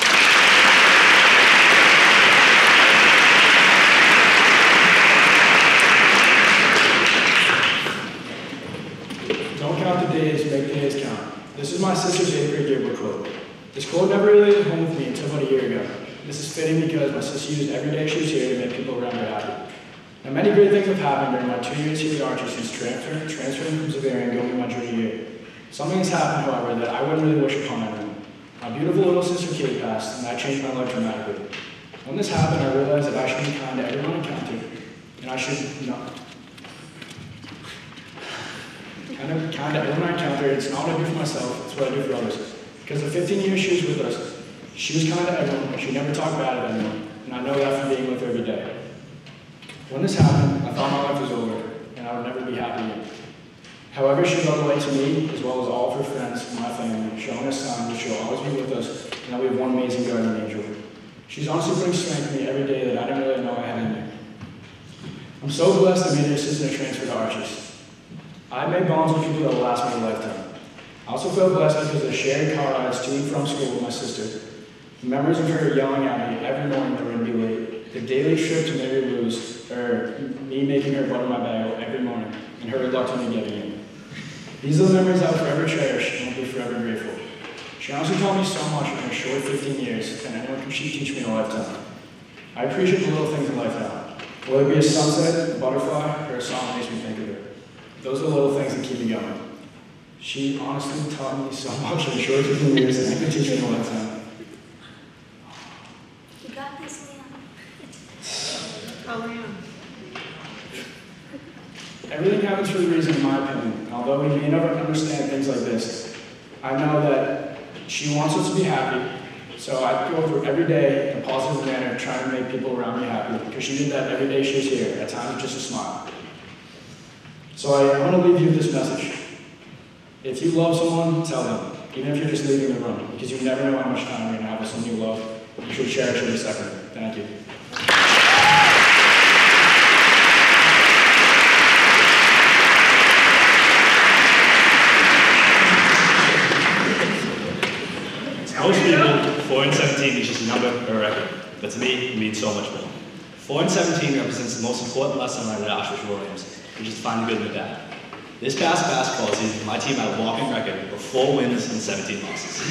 Don't count the days, make the days count. This is my sister's eighth grade yearbook quote. This quote never really hit home with me until about a year ago. This is fitting because my sister used every day she was here to make people around her happy. Now, many great things have happened during my two years here at Archie since transfer, transferring from Xavier and going to my junior year. Something has happened, however, that I wouldn't really wish upon anyone. My beautiful little sister Kate passed, and that changed my life dramatically. When this happened, I realized that I should be kind to everyone I encountered, and I should not. Kind of, kind of everyone I encountered, it's not what I do for myself, it's what I do for others. Because the fifteen years she was with us, she was kind to everyone, she never talked bad of anyone, and I know that from being with her every day. When this happened, I thought my life was over, and I would never be happy again. However, she led the way to me, as well as all of her friends and my family, showing us signs that she'll always be with us, and that we have one amazing guardian angel. She's honestly putting strength in me every day that I didn't really know I had in me. I'm so blessed I made an assistant transfer to Archie's. I made bonds with people that will last me a lifetime. I also feel blessed because of the shared car rides to and from school with my sister. The memories of her yelling at me every morning that we're going to be late. The daily trip to Mary Lou's, or me making her butter my bagel every morning, and her reluctantly getting in. These are the memories I will forever cherish and will be forever grateful. She honestly taught me so much in her short fifteen years, and anyone can teach me in a lifetime. I appreciate the little things in life now. Whether it be a sunset, a butterfly, or a song that makes me think of her. Those are the little things that keep me going. She honestly taught me so much in short fifteen years, and I can teach me in a lifetime. You got this, Leon. Oh, Leon. Everything happens for a reason, in my opinion. And although we may never understand things like this, I know that she wants us to be happy. So I go through every day in a positive manner, trying to make people around me happy. Because she did that every day she was here, at times just a smile. So I want to leave you with this message. If you love someone, tell them, even if you're just leaving the room, because you never know how much time you're going to have with someone you love. You should cherish every second. Thank you. To most people, four and seventeen is just a number or a record, but to me, it means so much more. four and seventeen represents the most important lesson I learned at Archbishop Williams, which is to find the good in the bad. This past basketball season, my team had a walking record of four wins and seventeen losses.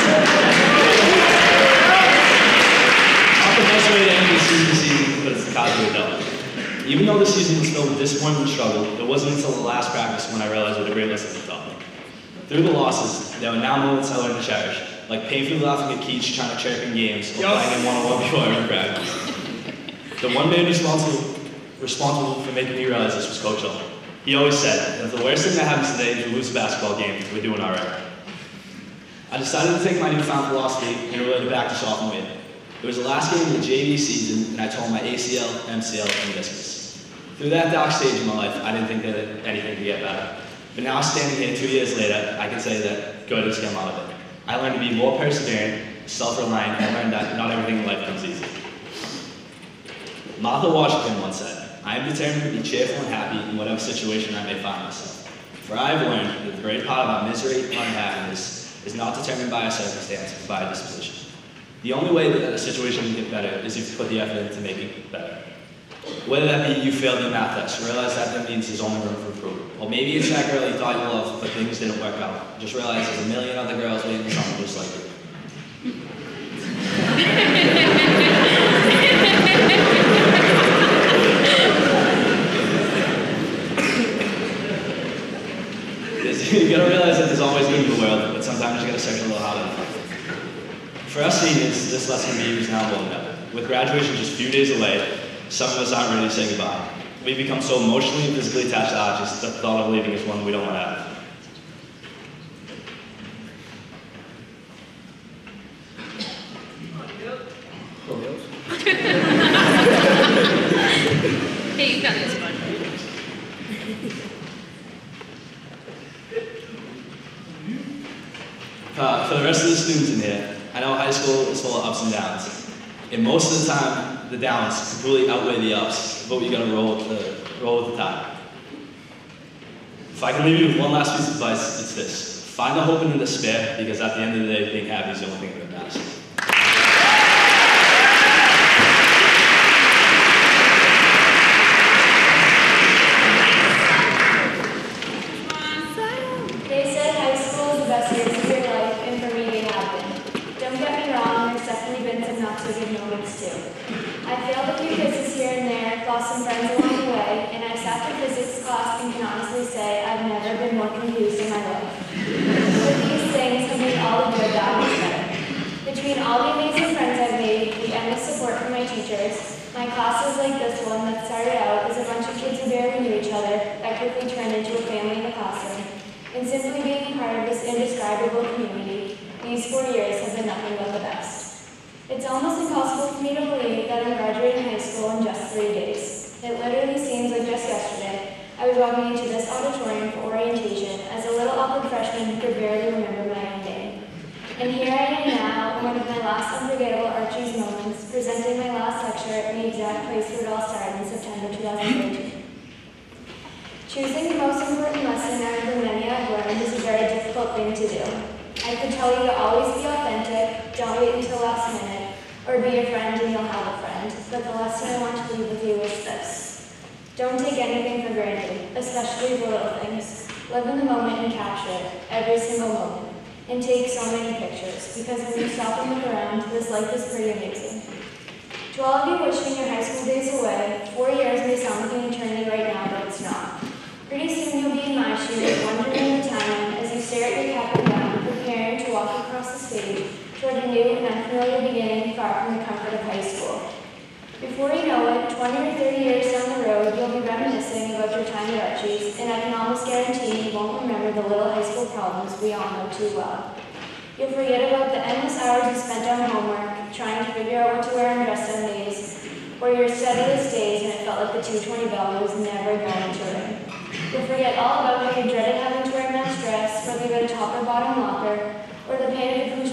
Not the best way to end the season, season but it's the cause of the double. Even though the season was filled with disappointment and struggle, it wasn't until the last practice when I realized what a great lesson it taught me. Through the losses, there were now moments I learned to cherish, like painfully laughing at Keach trying to chirp in games or playing in one-on-one before every practice. The one man responsible, responsible for making me realize this was Coach Ulmer. He always said that if the worst thing that happens today is we lose a basketball game, we're doing all right. I decided to take my newfound philosophy and relate it back to sophomore year. It was the last game of the J V season, and I tore my A C L, M C L, and meniscus. Through that dark stage in my life, I didn't think that anything could get better. But now, standing here two years later, I can say that good has come out of it. I learned to be more perseverant, self-reliant, and learned that not everything in life comes easy. Martha Washington once said, "I am determined to be cheerful and happy in whatever situation I may find myself. For I have learned that the great part of our misery and unhappiness is not determined by our circumstance, but by our disposition. The only way that a situation can get better is if you put the effort into making it better. Whether that be you failed your math test, realize that that means there's only room for improvement. Or maybe it's that girl you thought you loved, but things didn't work out. Just realize there's a million other girls waiting for someone just like you." You gotta realize that there's always good in the world, but sometimes you gotta search a little harder. For us seniors, this lesson can be used now more than ever. With graduation just a few days away, some of us aren't ready to say goodbye. We become so emotionally and physically attached to Archie's that the thought of leaving is one we don't want to have. Hey, you've got this one. Uh, for the rest of the students in here, I know high school is full of ups and downs. And most of the time, the downs completely outweigh the ups, but we gotta roll with the, roll with the tide. If I can leave you with one last piece of advice, it's this. Find the hope in the despair, because at the end of the day, being happy is the only thing that matters. They said high school is the best years of your life, and for me they have been. Don't get me wrong, there's definitely been some not so good moments too. I failed a few quizzes here and there, lost some friends along the way, and I've sat through physics class and can honestly say I've never been more confused in my life. But these things have made all the good that much better. Between all the amazing friends I've made, the endless support from my teachers, my classes like this one that started out as a bunch of kids who barely knew each other that quickly turned into a family in the classroom, and simply being part of this indescribable community, these four years have been nothing but the best. It's almost impossible for me to believe that I'm graduating high school in just three days. It literally seems like just yesterday, I was walking into this auditorium for orientation as a little awkward freshman who could barely remember my own name. And here I am now, in one of my last unforgettable Archie's moments, presenting my last lecture in the exact place where it all started in September two thousand thirteen. Choosing the most important lesson out of the many I've learned is a very difficult thing to do. I could tell you to always be authentic, don't wait until last minute, or be a friend and you'll have a friend. But the lesson I want to leave with you is this. Don't take anything for granted, especially the little things. Live in the moment and capture it, every single moment. And take so many pictures, because when you stop and look around, this life is pretty amazing. To all of you wishing your high school days away, four years may sound like an eternity right now, but it's not. Pretty soon you'll be in my shoes, wondering the time as you stare at your cap and gown, preparing to walk across the stage toward a new and unfamiliar beginning far from the comfort of high school. Before you know it, twenty or thirty years down the road, you'll be reminiscing about your time at Archie's, and I can almost guarantee you won't remember the little high school problems we all know too well. You'll forget about the endless hours you spent on homework, trying to figure out what to wear on dress Sundays, or your studieless days and it felt like the two twenty bell was never going to ring. You'll forget all about how you dreaded having to wear a men's dress, whether you had a top or bottom locker, or the pain of the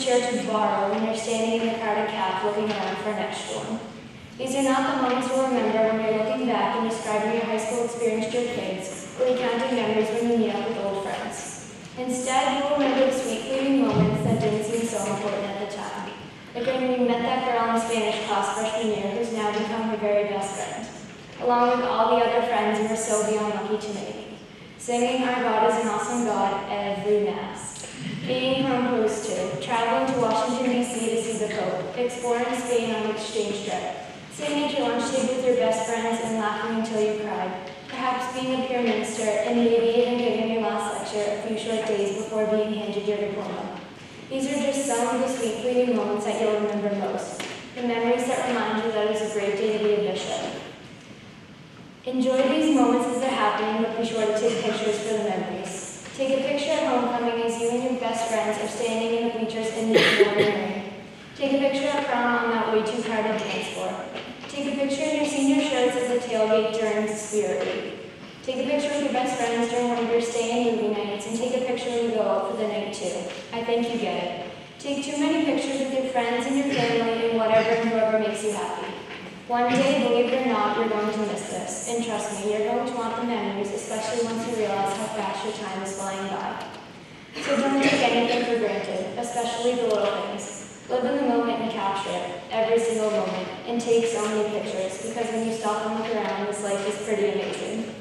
sure to borrow when you're standing in the crowded cab looking around for an extra one. These are not the moments you'll remember when you're looking back and describing your high school experience to your kids, or recounting memories when you meet up with old friends. Instead, you'll remember the sweet fleeting moments that didn't seem so important at the time. Like when you met that girl in Spanish class freshman year who's now become your very best friend, along with all the other friends you were so beyond lucky to make. Singing Our God is an Awesome God every Mass. Being proposed to, traveling to Washington, D C to see the Pope, exploring Spain on exchange trip, sitting at your lunch table with your best friends and laughing until you cried, perhaps being a peer minister and maybe even giving your last lecture a few short days before being handed your diploma. These are just some of the sweet fleeting moments that you'll remember most, the memories that remind you that it was a great day to be a bishop. Enjoy these moments as they're happening, but be sure to take pictures for the memories. Take a picture at homecoming as you and your best friends are standing in the bleachers in the morning rain. Take a picture at prom on that way too crowded dance floor. Take a picture in your senior shirts at the tailgate during Spirit Week. Take a picture with your best friends during one of your stay-in movie nights, and take a picture when you go out for the night too. I think you get it. Take too many pictures with your friends and your family and whatever and whoever makes you happy. One day, believe it or not, you're going to miss this. And trust me, you're going to want the memories, especially once you realize how fast your time is flying by. So don't take anything for granted, especially the little things. Live in the moment and capture it, every single moment, and take so many pictures, because when you stop and look around, this life is pretty amazing.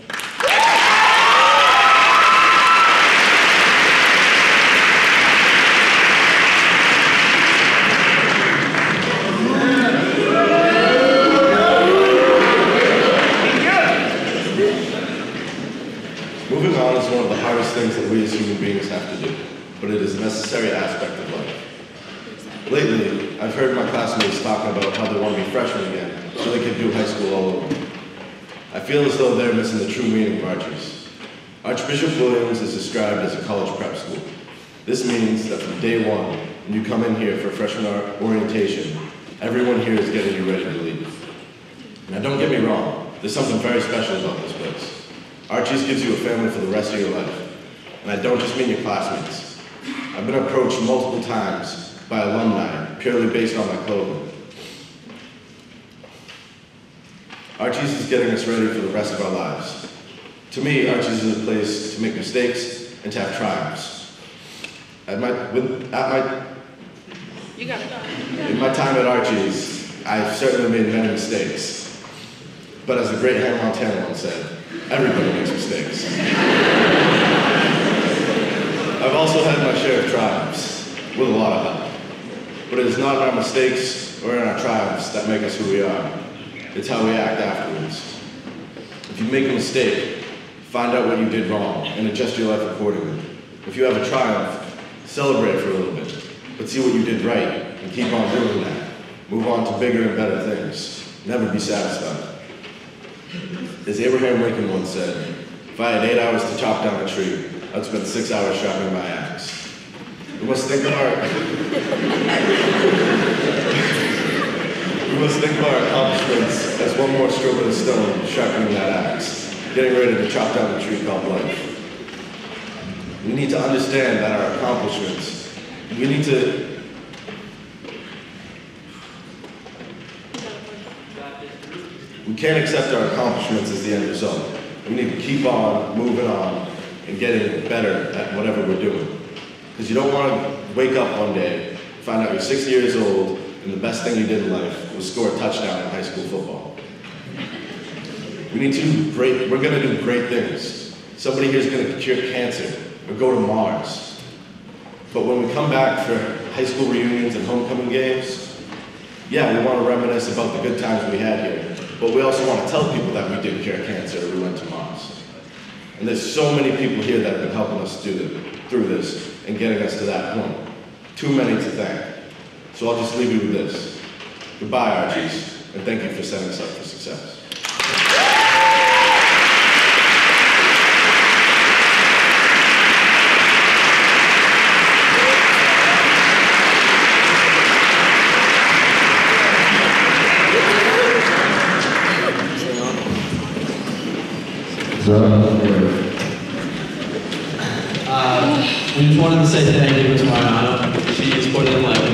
Moving on is one of the hardest things that we as human beings have to do, but it is a necessary aspect of life. Lately, I've heard my classmates talking about how they want to be freshmen again, so they can do high school all over. I feel as though they're missing the true meaning of Archie's. Archbishop Williams is described as a college prep school. This means that from day one, when you come in here for freshman orientation, everyone here is getting you ready to leave. Now don't get me wrong, there's something very special about this place. Archie's gives you a family for the rest of your life. And I don't just mean your classmates. I've been approached multiple times by alumni purely based on my clothing. Archie's is getting us ready for the rest of our lives. To me, Archie's is a place to make mistakes and to have triumphs. At my, with, at my, You got it. in my time at Archie's, I've certainly made many mistakes. But as the great Hannah Montana once said, everybody makes mistakes. I've also had my share of triumphs, with a lot of help. But it is not in our mistakes or in our triumphs that make us who we are. It's how we act afterwards. If you make a mistake, find out what you did wrong and adjust your life accordingly. If you have a triumph, celebrate for a little bit, but see what you did right and keep on doing that. Move on to bigger and better things. Never be satisfied. As Abraham Lincoln once said, if I had eight hours to chop down a tree, I'd spend six hours sharpening my axe. We must think of our we must think of our accomplishments as one more stroke of the stone, sharpening that axe, getting ready to chop down the tree called life. We need to understand that our accomplishments, we need to We can't accept our accomplishments as the end result. We need to keep on moving on and getting better at whatever we're doing. Because you don't want to wake up one day, find out you're sixty years old, and the best thing you did in life was score a touchdown in high school football. We need to do great, we're going to do great things. Somebody here is going to cure cancer or go to Mars. But when we come back for high school reunions and homecoming games, yeah, we want to reminisce about the good times we had here. But we also want to tell people that we did cure cancer or we went to Mars. And there's so many people here that have been helping us do it, through this and getting us to that point. Too many to thank. So I'll just leave you with this. Goodbye, Archies, and thank you for setting us up for success. Uh, we just wanted to say thank you to Mariana. She has put in like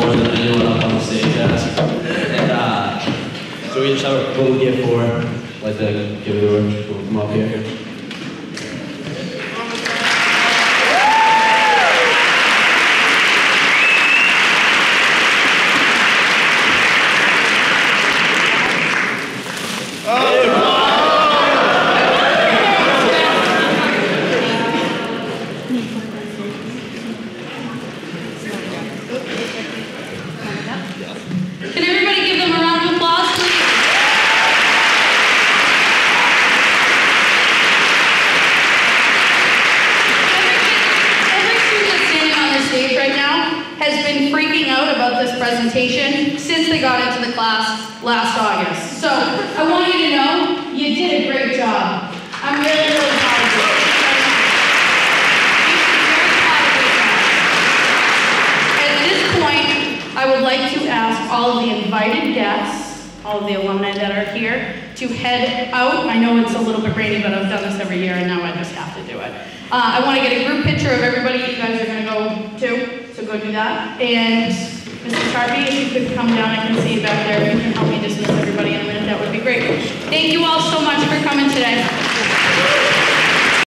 more than anyone up on the stage has. And uh, so we just have a little gift for her. I'd like to give it to her. She'll come up here. Can everybody give them a round of applause, please? Every student that's standing on this stage right now has been freaking out about this presentation since they got into the class last August. So I want you to know you did a great job. I'm really, really proud of you. At this point, I would like to ask all of the invited guests, all of the alumni that are here, to head out. I know it's a little bit rainy, but I've done this every year, and now I just have to do it. Uh, I want to get a group picture of everybody you guys are going to go to, so go do that. And Mister Tarpey, if you could come down, I can see you back there. If you can help me dismiss everybody in a minute, that would be great. Thank you all so much for coming today.